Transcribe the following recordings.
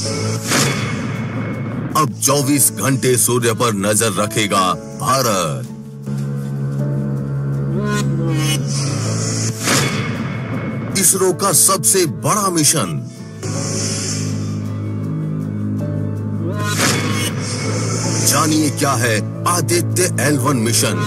अब 24 घंटे सूर्य पर नजर रखेगा भारत। इसरो का सबसे बड़ा मिशन। जानिए क्या है आदित्य L1 मिशन।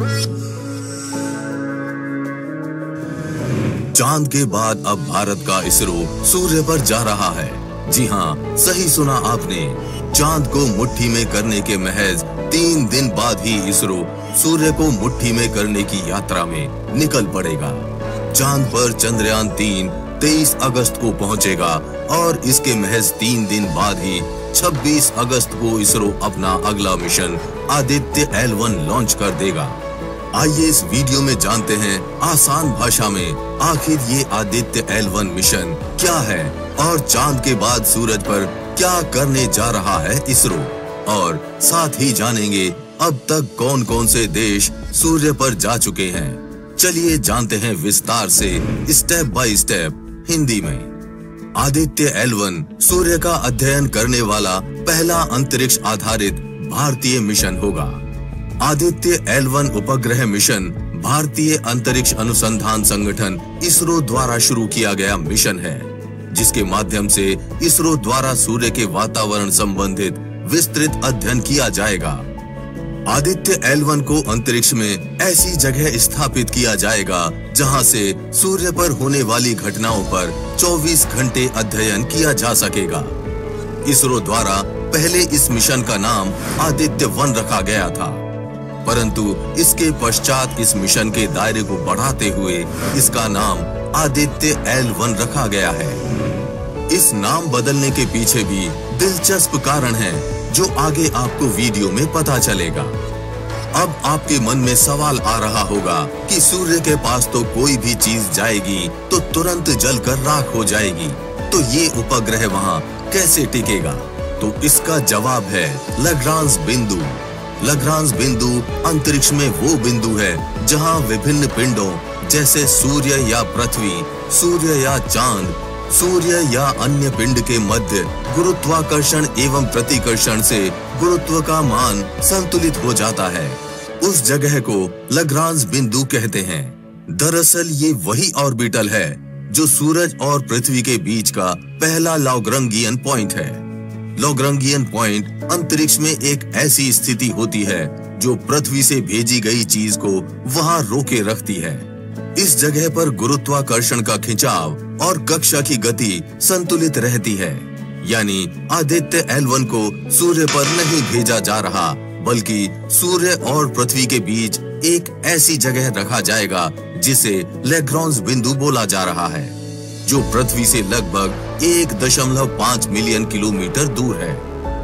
चांद के बाद अब भारत का इसरो सूर्य पर जा रहा है। जी हाँ, सही सुना आपने। चांद को मुट्ठी में करने के महज 3 दिन बाद ही इसरो सूर्य को मुट्ठी में करने की यात्रा में निकल पड़ेगा। चांद पर चंद्रयान 3 23 अगस्त को पहुंचेगा और इसके महज 3 दिन बाद ही 26 अगस्त को इसरो अपना अगला मिशन आदित्य L1 लॉन्च कर देगा। आइए इस वीडियो में जानते हैं आसान भाषा में आखिर ये आदित्य L1 मिशन क्या है और चांद के बाद सूरज पर क्या करने जा रहा है इसरो, और साथ ही जानेंगे अब तक कौन कौन से देश सूर्य पर जा चुके हैं। चलिए जानते हैं विस्तार से स्टेप बाय स्टेप हिंदी में। आदित्य L1 सूर्य का अध्ययन करने वाला पहला अंतरिक्ष आधारित भारतीय मिशन होगा। आदित्य L1 उपग्रह मिशन भारतीय अंतरिक्ष अनुसंधान संगठन इसरो द्वारा शुरू किया गया मिशन है, जिसके माध्यम से इसरो द्वारा सूर्य के वातावरण संबंधित विस्तृत अध्ययन किया जाएगा। आदित्य L1 को अंतरिक्ष में ऐसी जगह स्थापित किया जाएगा जहां से सूर्य पर होने वाली घटनाओं पर 24 घंटे अध्ययन किया जा सकेगा। इसरो द्वारा पहले इस मिशन का नाम आदित्य 1 रखा गया था, परंतु इसके पश्चात इस मिशन के दायरे को बढ़ाते हुए इसका नाम आदित्य L1 रखा गया है। इस नाम बदलने के पीछे भी दिलचस्प कारण है जो आगे आपको वीडियो में पता चलेगा। अब आपके मन में सवाल आ रहा होगा कि सूर्य के पास तो कोई भी चीज जाएगी तो तुरंत जलकर राख हो जाएगी, तो ये उपग्रह वहां कैसे टिकेगा? तो इसका जवाब है लाग्रांज बिंदु। लाग्रांज बिंदु अंतरिक्ष में वो बिंदु है जहां विभिन्न पिंडों जैसे सूर्य या पृथ्वी, सूर्य या चांद, सूर्य या अन्य पिंड के मध्य गुरुत्वाकर्षण एवं प्रतिकर्षण से गुरुत्व का मान संतुलित हो जाता है। उस जगह को लाग्रांज बिंदु कहते हैं। दरअसल ये वही ऑर्बिटल है जो सूरज और पृथ्वी के बीच का पहला लैग्रांजियन पॉइंट है। लैग्रांजियन पॉइंट अंतरिक्ष में एक ऐसी स्थिति होती है जो पृथ्वी से भेजी गई चीज को वहां रोके रखती है। इस जगह पर गुरुत्वाकर्षण का खिंचाव और कक्षा की गति संतुलित रहती है। यानी आदित्य L1 को सूर्य पर नहीं भेजा जा रहा, बल्कि सूर्य और पृथ्वी के बीच एक ऐसी जगह रखा जाएगा जिसे लाग्रांज बिंदु बोला जा रहा है, जो पृथ्वी से लगभग 1.5 मिलियन किलोमीटर दूर है।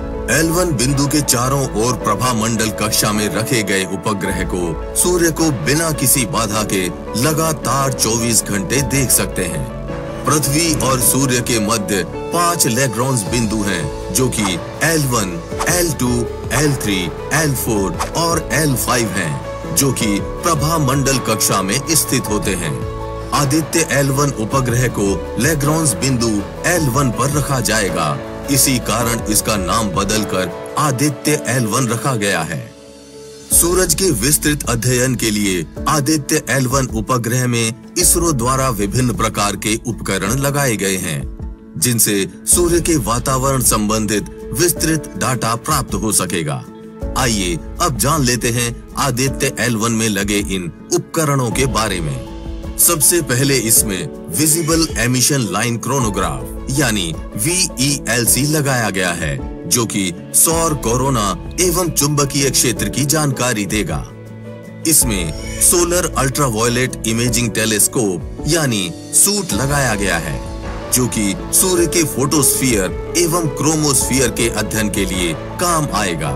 L1 बिंदु के चारों ओर प्रभामंडल कक्षा में रखे गए उपग्रह को सूर्य को बिना किसी बाधा के लगातार 24 घंटे देख सकते हैं। पृथ्वी और सूर्य के मध्य 5 लाग्रांज बिंदु हैं, जो कि L1, L2, L3, L4 और L5 हैं, जो कि प्रभामंडल कक्षा में स्थित होते हैं। आदित्य L1 उपग्रह को लाग्रांज बिंदु L1 पर रखा जाएगा। इसी कारण इसका नाम बदलकर आदित्य L1 रखा गया है। सूरज के विस्तृत अध्ययन के लिए आदित्य L1 उपग्रह में इसरो द्वारा विभिन्न प्रकार के उपकरण लगाए गए हैं, जिनसे सूर्य के वातावरण संबंधित विस्तृत डाटा प्राप्त हो सकेगा। आइए अब जान लेते हैं आदित्य L1 में लगे इन उपकरणों के बारे में। सबसे पहले इसमें विजिबल एमिशन लाइन क्रोनोग्राफ यानी VELC लगाया गया है, जो कि सौर कोरोना एवं चुंबकीय क्षेत्र की जानकारी देगा। इसमें सोलर अल्ट्रावायलेट इमेजिंग टेलीस्कोप यानी सूट लगाया गया है, जो कि सूर्य के फोटोस्फीयर एवं क्रोमोस्फीयर के अध्ययन के लिए काम आएगा।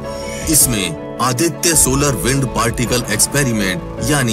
इसमें Aditya solar wind particle experiment यानी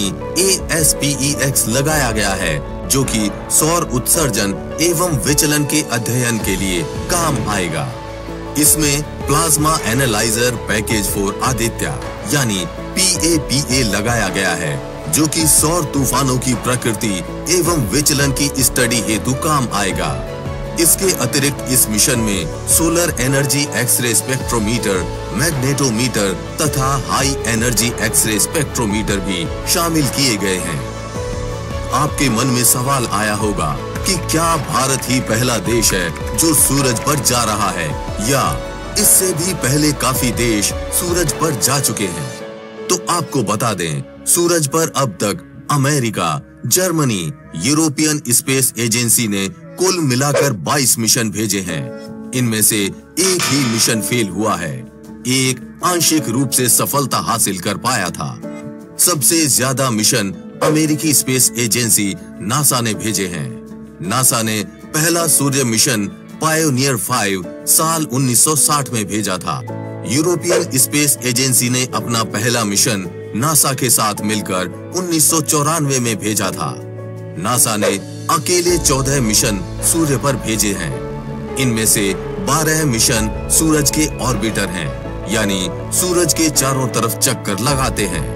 ASPEX लगाया गया है, जो कि सौर उत्सर्जन एवं विचलन के अध्ययन के लिए काम आएगा। इसमें plasma analyser package for Aditya यानी PAPA लगाया गया है, जो कि सौर तूफानों की प्रकृति एवं विचलन की स्टडी हेतु काम आएगा। इसके अतिरिक्त इस मिशन में solar energy x ray spectrometer, magnetometer तथा हाई एनर्जी एक्सरे स्पेक्ट्रोमीटर भी शामिल किए गए हैं। आपके मन में सवाल आया होगा कि क्या भारत ही पहला देश है जो सूरज पर जा रहा है या इससे भी पहले काफी देश सूरज पर जा चुके हैं? तो आपको बता दें, सूरज पर अब तक America, Germany, European Space Agency ने कुल मिलाकर 22 मिशन भेजे हैं। इनमें से एक ही मिशन फेल हुआ है, एक आंशिक रूप से सफलता हासिल कर पाया था। सबसे ज्यादा मिशन अमेरिकी स्पेस एजेंसी नासा ने भेजे हैं। नासा ने पहला सूर्य मिशन पायोनियर 5 साल 1960 में भेजा था। यूरोपियन स्पेस एजेंसी ने अपना पहला मिशन नासा के साथ मिलकर 1994 में भेजा था। नासा ने अकेले 14 मिशन सूर्य पर भेजे हैं। इनमें से 12 मिशन सूरज के ऑर्बिटर हैं, यानी सूरज के चारों तरफ चक्कर लगाते हैं।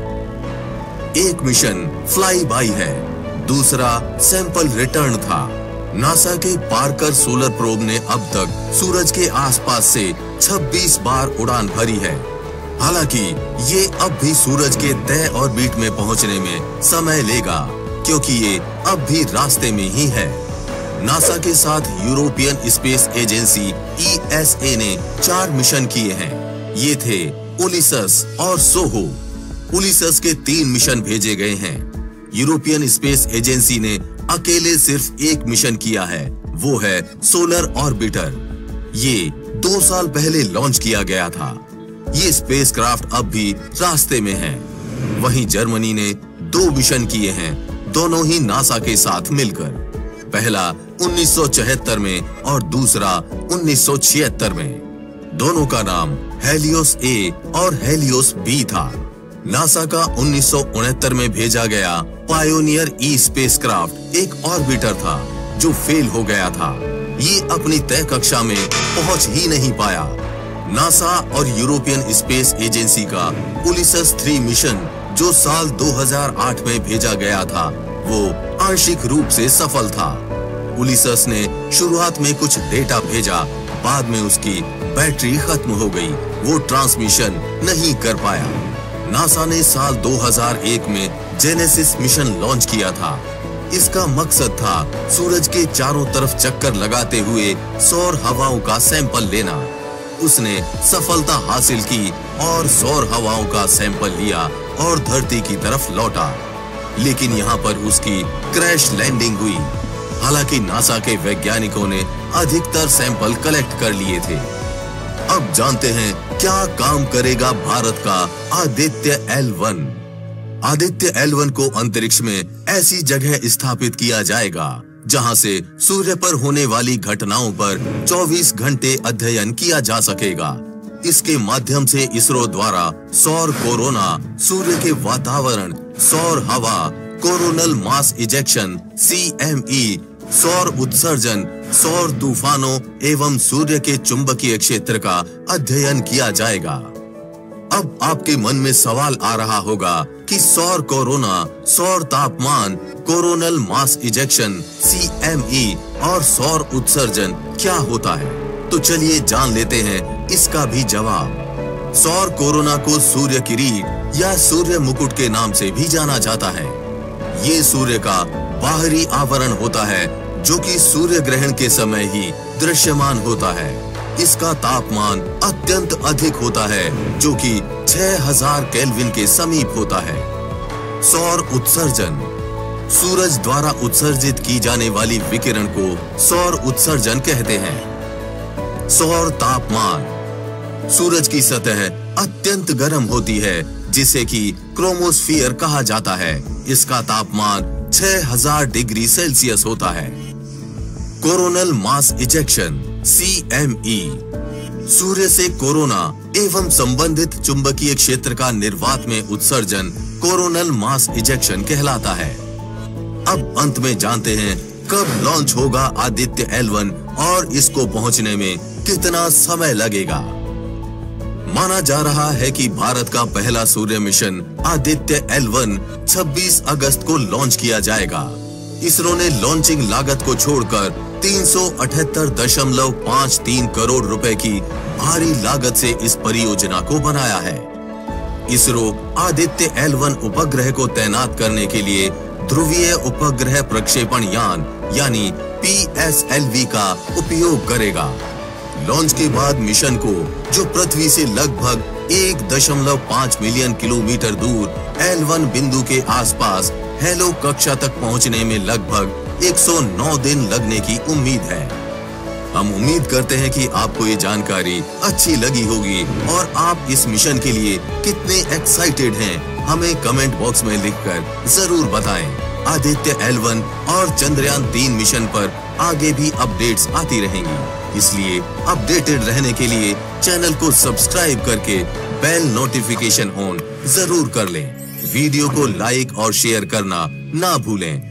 एक मिशन फ्लाई बाई है, दूसरा सैंपल रिटर्न था। नासा के पार्कर सोलर प्रोब ने अब तक सूरज के आसपास से 26 बार उड़ान भरी है। हालांकि ये अब भी सूरज के तय ऑर्बिट में पहुंचने में समय लेगा, क्योंकि ये अब भी रास्ते में ही है। नासा के साथ यूरोपियन स्पेस एजेंसी ESA ने 4 मिशन किए हैं। ये थे उलिसस और सोहो। उलिसस के 3 मिशन भेजे गए हैं। यूरोपियन स्पेस एजेंसी ने अकेले सिर्फ एक मिशन किया है, वो है सोलर ऑर्बिटर। ये 2 साल पहले लॉन्च किया गया था। ये स्पेसक्राफ्ट अब भी रास्ते में है। वहीं जर्मनी ने 2 मिशन किए हैं, दोनों ही नासा के साथ मिलकर। पहला 1974 में और दूसरा 1976 में। दोनों का नाम हेलियोस A और हेलियोस B था। नासा का 1969 में भेजा गया पायोनियर E स्पेसक्राफ्ट एक ऑर्बिटर था जो फेल हो गया था। ये अपनी तय कक्षा में पहुंच ही नहीं पाया। नासा और यूरोपियन स्पेस एजेंसी का उलिसस 3 मिशन जो साल 2008 में भेजा गया था, वो आंशिक रूप से सफल था। उलिसस ने शुरुआत में कुछ डेटा भेजा, बाद में उसकी बैटरी खत्म हो गई, वो ट्रांसमिशन नहीं कर पाया। नासा ने साल 2001 में जेनेसिस मिशन लॉन्च किया था। इसका मकसद था सूरज के चारों तरफ चक्कर लगाते हुए सौर हवाओं का सैंपल लेना। उसने सफलता हासिल की और सौर हवाओं का सैंपल लिया और धरती की तरफ लौटा, लेकिन यहाँ पर उसकी क्रैश लैंडिंग हुई। हालांकि नासा के वैज्ञानिकों ने अधिकतर सैंपल कलेक्ट कर लिए थे। अब जानते हैं क्या काम करेगा भारत का आदित्य L1। आदित्य L1 को अंतरिक्ष में ऐसी जगह स्थापित किया जाएगा जहां से सूर्य पर होने वाली घटनाओं पर 24 घंटे अध्ययन किया जा सकेगा। इसके माध्यम से इसरो द्वारा सौर कोरोना, सूर्य के वातावरण, सौर हवा, कोरोनल मास इजेक्शन CME, सौर उत्सर्जन, सौर तूफानों एवं सूर्य के चुंबकीय क्षेत्र का अध्ययन किया जाएगा। अब आपके मन में सवाल आ रहा होगा कि सौर कोरोना, सौर तापमान, कोरोनल मास इजेक्शन CME और सौर उत्सर्जन क्या होता है? तो चलिए जान लेते हैं इसका भी जवाब। सौर कोरोना को सूर्य किरीट या सूर्य मुकुट के नाम से भी जाना जाता है। ये सूर्य का बाहरी आवरण होता है जो कि सूर्य ग्रहण के समय ही दृश्यमान होता है। इसका तापमान अत्यंत अधिक होता है जो कि 6000 केल्विन के समीप होता है। सौर उत्सर्जन, सूरज द्वारा उत्सर्जित की जाने वाली विकिरण को सौर उत्सर्जन कहते हैं। सौर तापमान, सूरज की सतह अत्यंत गर्म होती है जिसे कि क्रोमोस्फीयर कहा जाता है। इसका तापमान 6000 डिग्री सेल्सियस होता है। कोरोनल मास इजेक्शन CME, सूर्य से कोरोना एवं संबंधित चुंबकीय क्षेत्र का निर्वात में उत्सर्जन कोरोनल मास इजेक्शन कहलाता है। अब अंत में जानते हैं कब लॉन्च होगा आदित्य L1 और इसको पहुंचने में कितना समय लगेगा। माना जा रहा है कि भारत का पहला सूर्य मिशन आदित्य L1 26 अगस्त को लॉन्च किया जाएगा। इसरो ने लॉन्चिंग लागत को छोड़कर 378.53 करोड़ रुपए की भारी लागत से इस परियोजना को बनाया है। इसरो आदित्य L1 उपग्रह को तैनात करने के लिए ध्रुवीय उपग्रह प्रक्षेपण यान यानी PSLV का उपयोग करेगा। लॉन्च के बाद मिशन को, जो पृथ्वी से लगभग 1.5 मिलियन किलोमीटर दूर L1 बिंदु के आसपास हेलो कक्षा तक पहुंचने में लगभग 109 दिन लगने की उम्मीद है। हम उम्मीद करते हैं कि आपको ये जानकारी अच्छी लगी होगी और आप इस मिशन के लिए कितने एक्साइटेड हैं, हमें कमेंट बॉक्स में लिखकर जरूर बताएं। आदित्य L1 और चंद्रयान 3 मिशन पर आगे भी अपडेट्स आती रहेंगी, इसलिए अपडेटेड रहने के लिए चैनल को सब्सक्राइब करके बेल नोटिफिकेशन ऑन जरूर कर लें। वीडियो को लाइक और शेयर करना ना भूलें।